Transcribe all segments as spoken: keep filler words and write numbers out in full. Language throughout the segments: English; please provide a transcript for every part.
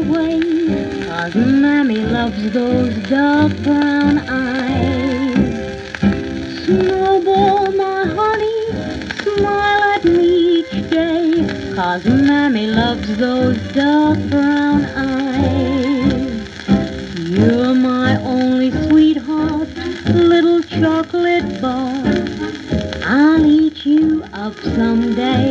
away, 'cause Mammy loves those dark brown eyes. Snowball, my honey, smile at me each day, 'cause Mammy loves those dark brown eyes. You're my only sweetheart, little chocolate bar. I'll eat you up someday.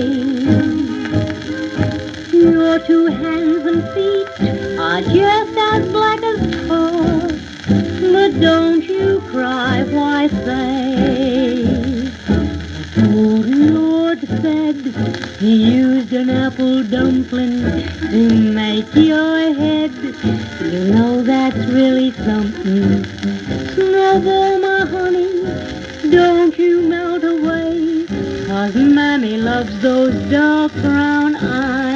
Your two hands and feet are just as black as tar, but don't you cry, why say? The old Lord said he used an apple dumpling to make your head. You know that's really something. Snowball, my honey, don't you melt away, 'cause Mammy loves those dark brown eyes.